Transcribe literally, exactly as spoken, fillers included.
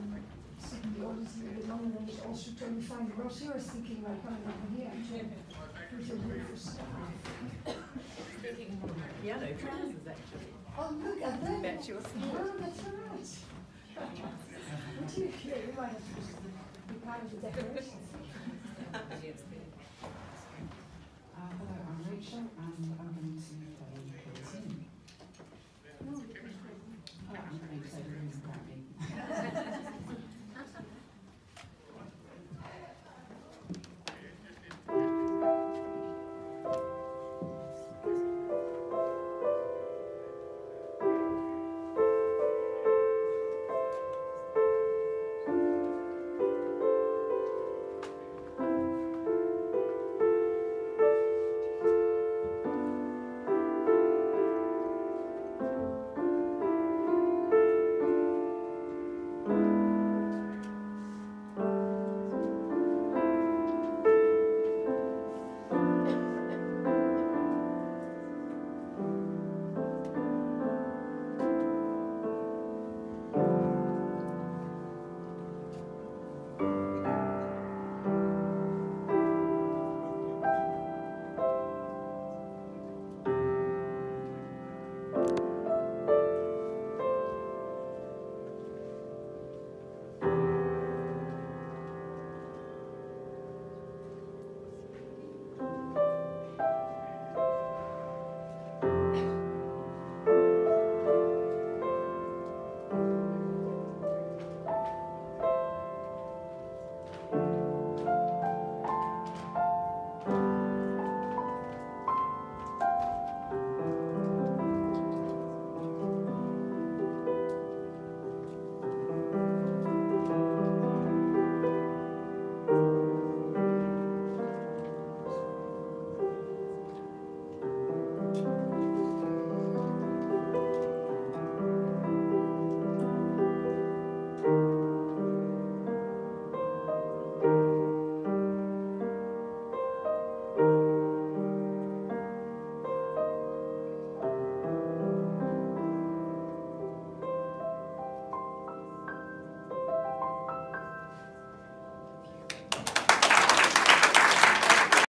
sitting the audience a little bit longer than it's also totally fine. But also I was thinking like coming over here and there's a beautiful stuff. Thinking more about piano trousers actually. Oh look at that! Bet you're smart. Oh, that's right. Would you, yeah, you might have to be part of the decoration. Uh, hello, I'm Rachel and I'm going to play Katie. Oh, I'm going to play the Queen's Grammy.